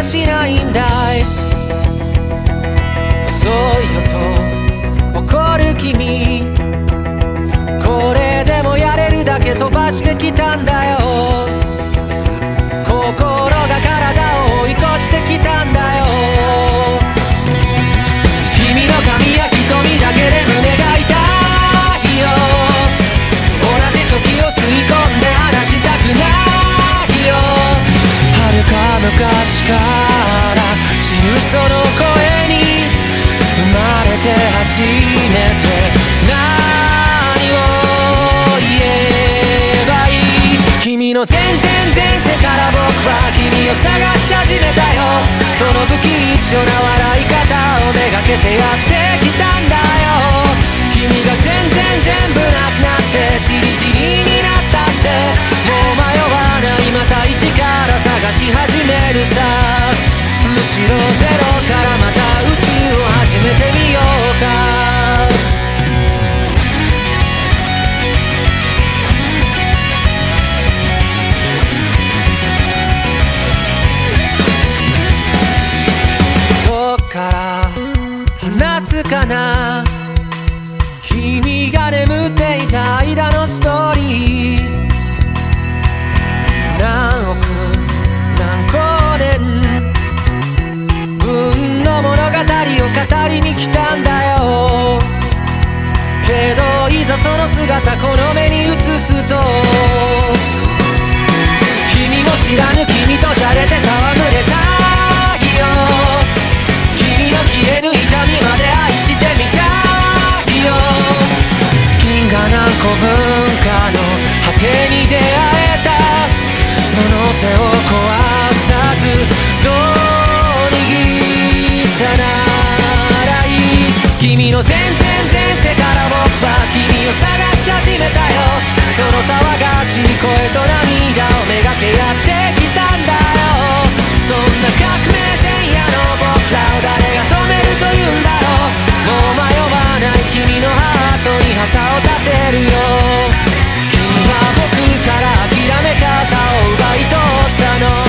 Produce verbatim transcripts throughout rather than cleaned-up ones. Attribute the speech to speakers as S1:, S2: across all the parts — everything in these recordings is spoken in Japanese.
S1: しないんだい。遅いよと怒る君、これでもやれるだけ飛ばしてきたんだよ。心が体を追い越してきたんだよ。君の髪や瞳だけで胸が痛いよ。同じ時を吸い込んで話したくないよ。遥か昔から知るその声に生まれて初めて何を言えばいい。君の全然前世から僕は君を探し始めたよ。その不吉祥な笑い方をめがけてやってきたんだよ。君が全然全部なくなってチリチリになったって、もう迷わない、また一から探し始めるさ。むしろゼロからまた宇宙を始めてみようか。どっから話すかな、君が眠っていた間のストーリー。何億何光年分の物語を語りに来たんだよ。けどいざその姿この目に映すと、君も知らぬ君とじゃれて戯れたいよ。君の消えぬ痛みまで愛してみたいよ。銀河何個分かの果てに出会えた、その手を壊さずどう握ったならいい。君の全然前世から僕は君を探し始めたよ。その騒がしい声と涙をめがけやってきたんだよ。そんな革命前夜の僕らを誰が止めるというんだろう。もう迷わない君のハートに旗を立てるよ。君は僕から諦め方を奪い取ったの。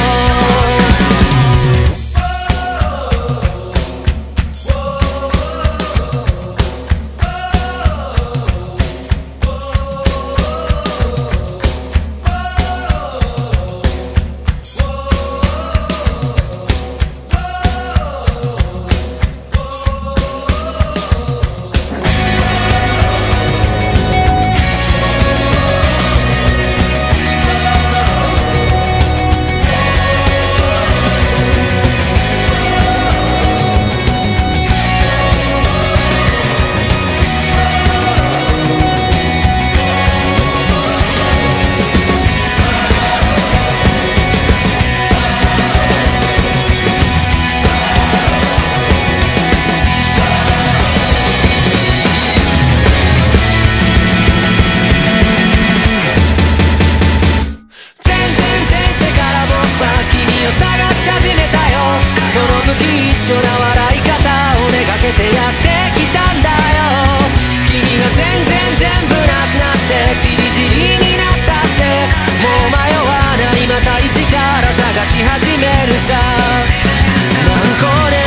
S1: その不吉祥な笑い方をめがけてやってきたんだよ。君が全然全部なくなってチリチリになったって、もう迷わない、また一から探し始めるさ。何個で